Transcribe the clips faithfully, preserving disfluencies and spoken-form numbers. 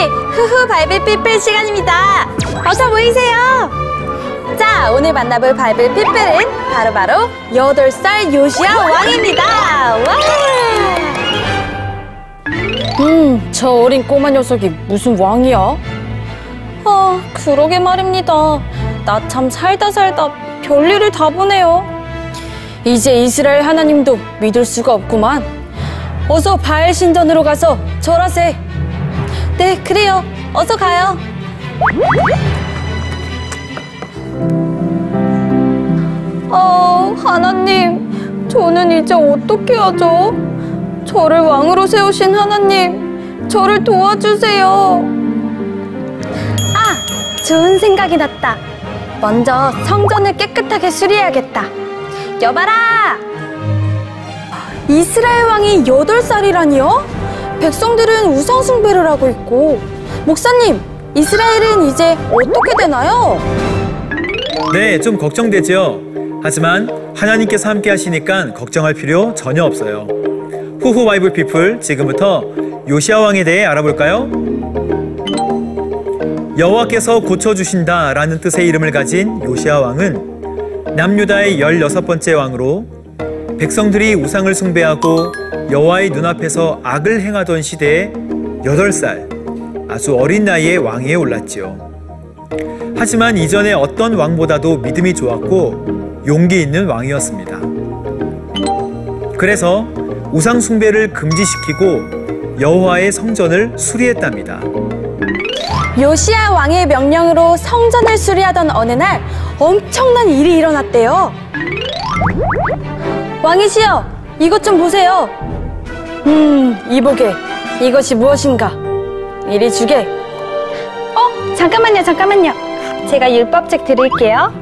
후후 바이블 피플 시간입니다. 어서 모이세요. 자, 오늘 만나볼 바이블 피플은 바로바로 여덟 살 요시야 왕입니다. 와! 음, 저 어린 꼬마 녀석이 무슨 왕이야? 아, 그러게 말입니다. 나 참 살다 살다 별일을 다 보네요. 이제 이스라엘 하나님도 믿을 수가 없구만. 어서 바알 신전으로 가서 절하세. 네, 그래요. 어서 가요. 어, 하나님, 저는 이제 어떻게 하죠? 저를 왕으로 세우신 하나님, 저를 도와주세요. 아, 좋은 생각이 났다. 먼저 성전을 깨끗하게 수리해야겠다. 여봐라! 이스라엘 왕이 여덟 살이라니요? 백성들은 우상 숭배를 하고 있고. 목사님, 이스라엘은 이제 어떻게 되나요? 네, 좀 걱정되죠. 하지만 하나님께서 함께 하시니까 걱정할 필요 전혀 없어요. 후후 바이블 피플, 지금부터 요시야 왕에 대해 알아볼까요? 여호와께서 고쳐주신다 라는 뜻의 이름을 가진 요시야 왕은 남유다의 열여섯 번째 왕으로 백성들이 우상을 숭배하고 여호와의 눈앞에서 악을 행하던 시대에 여덟 살, 아주 어린 나이에 왕위에 올랐지요. 하지만 이전의 어떤 왕보다도 믿음이 좋았고 용기 있는 왕이었습니다. 그래서 우상 숭배를 금지시키고 여호와의 성전을 수리했답니다. 요시야 왕의 명령으로 성전을 수리하던 어느 날 엄청난 일이 일어났대요. 왕이시여, 이것 좀 보세요. 음, 이보게, 이것이 무엇인가? 이리 주게. 어, 잠깐만요, 잠깐만요. 제가 율법책 드릴게요.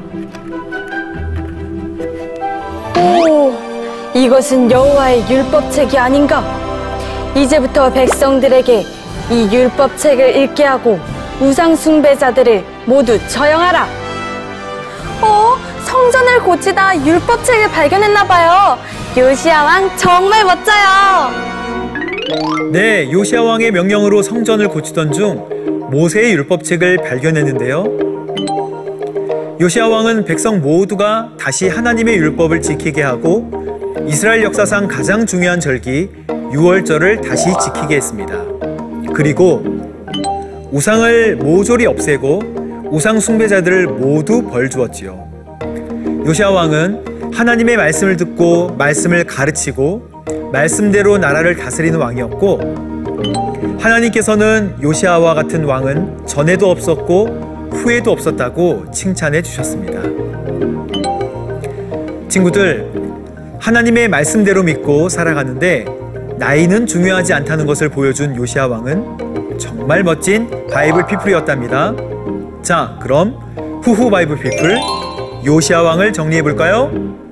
오, 이것은 여호와의 율법책이 아닌가? 이제부터 백성들에게 이 율법책을 읽게 하고 우상 숭배자들을 모두 처형하라. 어, 성전을 고치다 율법책을 발견했나봐요. 요시야 왕 정말 멋져요. 네, 요시야 왕의 명령으로 성전을 고치던 중 모세의 율법책을 발견했는데요. 요시야 왕은 백성 모두가 다시 하나님의 율법을 지키게 하고 이스라엘 역사상 가장 중요한 절기 유월절을 다시 지키게 했습니다. 그리고 우상을 모조리 없애고 우상 숭배자들을 모두 벌 주었지요. 요시야 왕은 하나님의 말씀을 듣고 말씀을 가르치고 말씀대로 나라를 다스리는 왕이었고, 하나님께서는 요시야와 같은 왕은 전에도 없었고 후에도 없었다고 칭찬해 주셨습니다. 친구들, 하나님의 말씀대로 믿고 살아가는데 나이는 중요하지 않다는 것을 보여준 요시야 왕은 정말 멋진 바이블 피플이었답니다. 자, 그럼 후후 바이블 피플 요시야 왕을 정리해 볼까요?